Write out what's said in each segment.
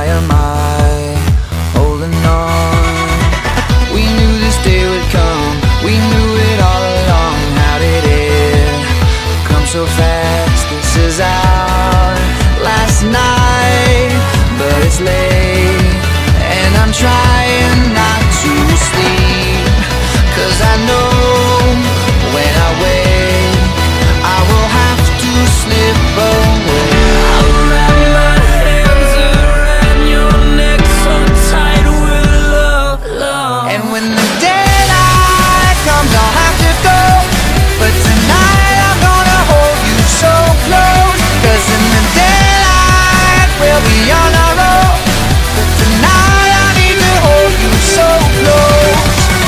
am I holding on? We knew this day would come, we knew it all along. How did it come so fast? This is our last night, but it's late, and I'm trying not to sleep, 'cause I know when I wake I will have to slip away. I'll wrap my hands around your neck so tight with love, love. And when the daylight comes I'll have to go, but tonight I'm gonna hold you so close, 'cause in the daylight we'll be on our own, but tonight I need to hold you so close.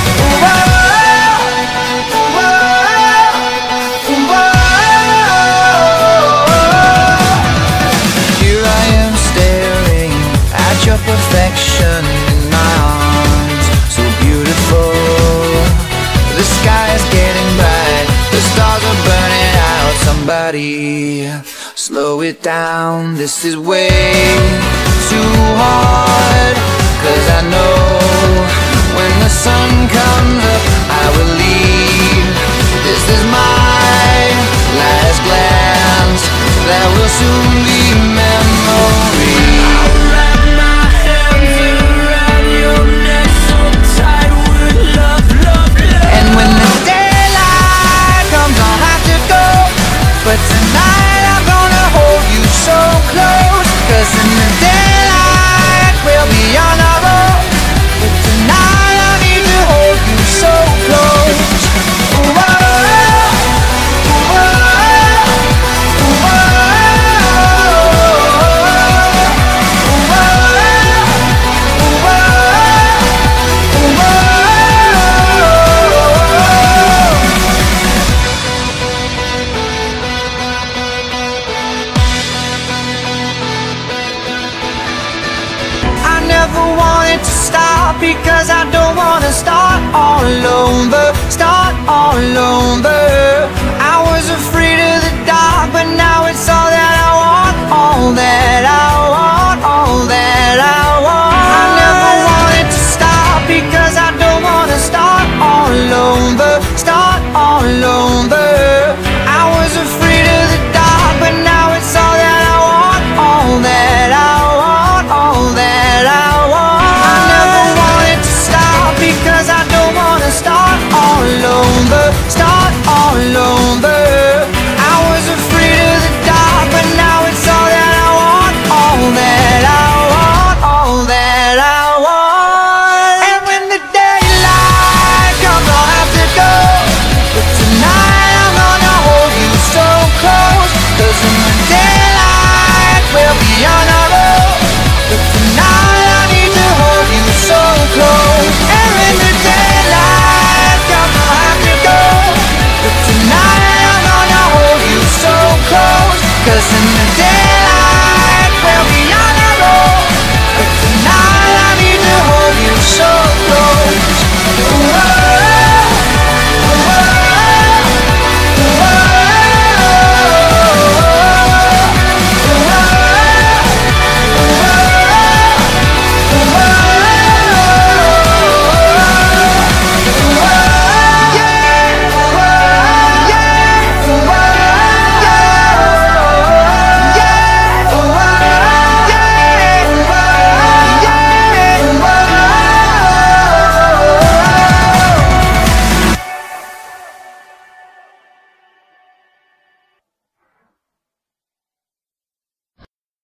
Here I am staring at your perfection in my arms, so beautiful. The sky is getting bright, the stars are burning out. Somebody slow it down, this is way too hard, 'cause I know when the sun comes up I will leave. This is my last glance, that will soon be memory. I'll wrap my hands around your neck so tight with love, love, love. And when the daylight comes I'll have to go, but tonight I'm gonna hold you so close, 'cause in the daylight we'll be on our own, but tonight I need to hold you so close. I never wanted to stop, because I don't wanna start all over, start all over. I was afraid of the dark, but now it's all that I want, all that